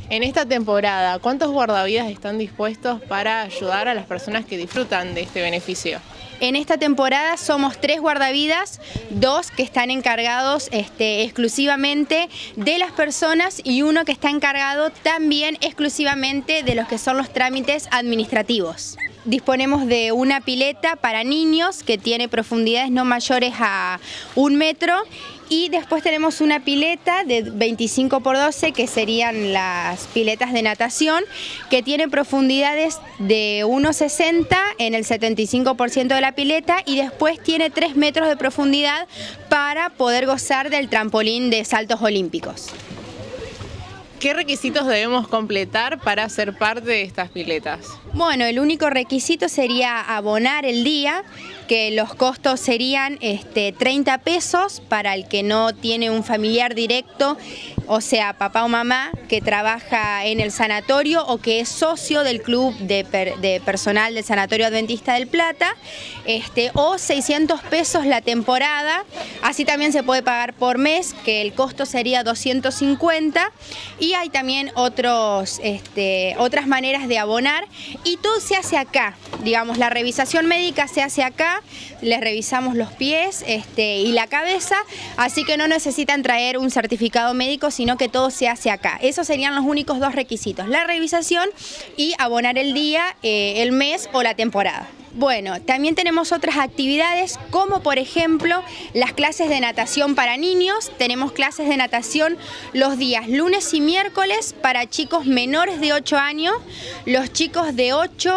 En esta temporada, ¿cuántos guardavidas están dispuestos para ayudar a las personas que disfrutan de este beneficio? En esta temporada somos 3 guardavidas, 2 que están encargados exclusivamente de las personas y 1 que está encargado también exclusivamente de los que son los trámites administrativos. Disponemos de una pileta para niños que tiene profundidades no mayores a 1 metro y después tenemos una pileta de 25 por 12 que serían las piletas de natación que tiene profundidades de 1,60 en el 75% de la pileta y después tiene 3 metros de profundidad para poder gozar del trampolín de saltos olímpicos. ¿Qué requisitos debemos completar para ser parte de estas piletas? Bueno, el único requisito sería abonar el día, que los costos serían 30 pesos para el que no tiene un familiar directo, o sea, papá o mamá, que trabaja en el sanatorio o que es socio del club de personal del Sanatorio Adventista del Plata, o 600 pesos la temporada. Así también se puede pagar por mes, que el costo sería 250, y hay también otras maneras de abonar, y todo se hace acá. Digamos, la revisación médica se hace acá, les revisamos los pies y la cabeza, así que no necesitan traer un certificado médico, sino que todo se hace acá. Esos serían los únicos 2 requisitos, la revisación y abonar el día, el mes o la temporada. Bueno, también tenemos otras actividades como por ejemplo las clases de natación para niños. Tenemos clases de natación los días lunes y miércoles para chicos menores de 8 años. Los chicos de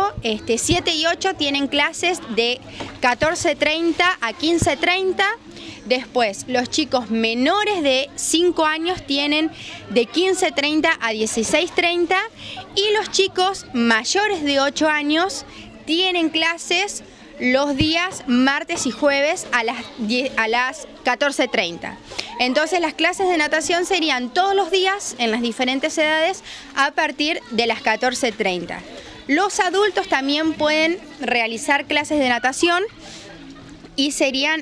7 y 8 tienen clases de 14:30 a 15:30. Después, los chicos menores de 5 años tienen de 15:30 a 16:30 y los chicos mayores de 8 años tienen clases los días martes y jueves a las 14:30. Entonces las clases de natación serían todos los días en las diferentes edades a partir de las 14:30. Los adultos también pueden realizar clases de natación y serían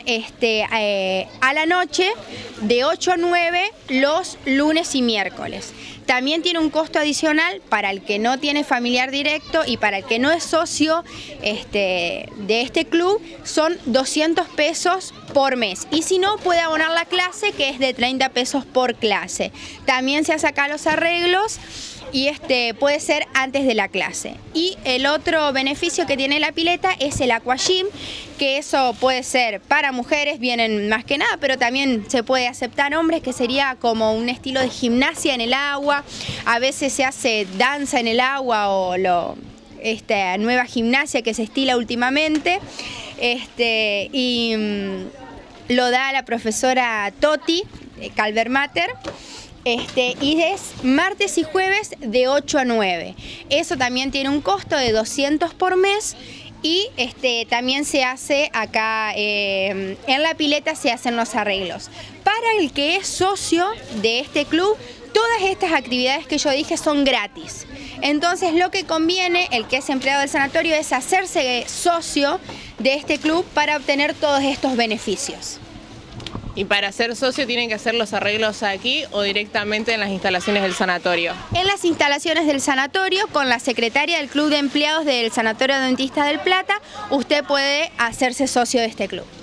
a la noche de 8 a 9 los lunes y miércoles. También tiene un costo adicional para el que no tiene familiar directo y para el que no es socio de este club, son 200 pesos por mes. Y si no, puede abonar la clase, que es de 30 pesos por clase. También se hace acá los arreglos y puede ser antes de la clase. Y el otro beneficio que tiene la pileta es el aquagym, que eso puede ser para mujeres, vienen más que nada, pero también se puede aceptar hombres, que sería como un estilo de gimnasia en el agua. A veces se hace danza en el agua o esta nueva gimnasia que se estila últimamente, y lo da la profesora Toti Calvermater. Y es martes y jueves de 8 a 9. Eso también tiene un costo de 200 por mes y también se hace acá, en la pileta se hacen los arreglos. Para el que es socio de este club, todas estas actividades que yo dije son gratis. Entonces lo que conviene, el que es empleado del sanatorio, es hacerse socio de este club para obtener todos estos beneficios. ¿Y para ser socio tienen que hacer los arreglos aquí o directamente en las instalaciones del sanatorio? En las instalaciones del sanatorio, con la secretaria del Club de Empleados del Sanatorio Adventista del Plata, usted puede hacerse socio de este club.